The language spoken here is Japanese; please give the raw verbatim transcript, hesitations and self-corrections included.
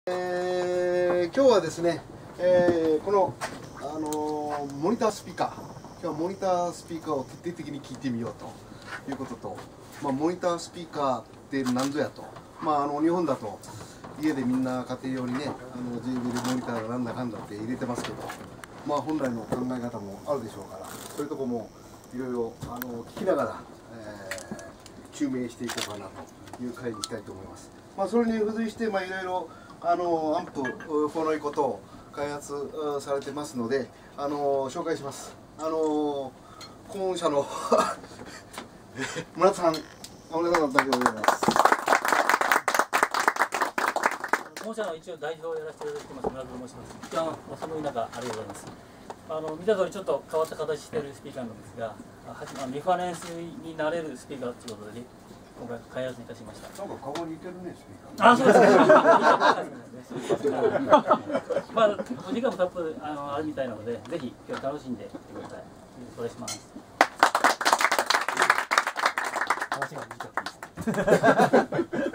えー、今日はですね、えー、この、あのー、モニタースピーカー、今日はモニタースピーカーを徹底的に聞いてみようということと、まあ、モニタースピーカーって何ぞやと、まあ、あの日本だと家でみんな家庭用にね、あの ジェイビー でモニターがなんだかんだって入れてますけど、まあ、本来の考え方もあるでしょうから、そういうところもいろいろあの聞きながら、えー、究明していこうかなという会にしたいと思います。まあ、それに付随して、まあ、いろいろあのアンプ、フォノイコと開発されてますので、あの紹介します。あの今社の村田さん、お願いします。 本社の一応代表をやらせていただいてます村田と申します。一番お寒い中ありがとうございます。あの見た通りちょっと変わった形しているスピーカーなんですが、あのリファレンスになれるスピーカーということで今回開発いたしました。 なんか顔に似てるね、スピーカー。 あ、そうですね。まあお時間もたっぷりあのあるみたいなので、ぜひ今日楽しんでいってください。お願いします。話が短くていいですね。